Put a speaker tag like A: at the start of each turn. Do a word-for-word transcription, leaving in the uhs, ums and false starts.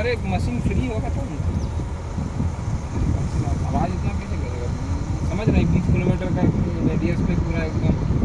A: अरे machine free होगा तो आवाज़ इतना कैसे करेगा? समझ रहे हैं बीस किलोमीटर का रेडियस पे पूरा एकदम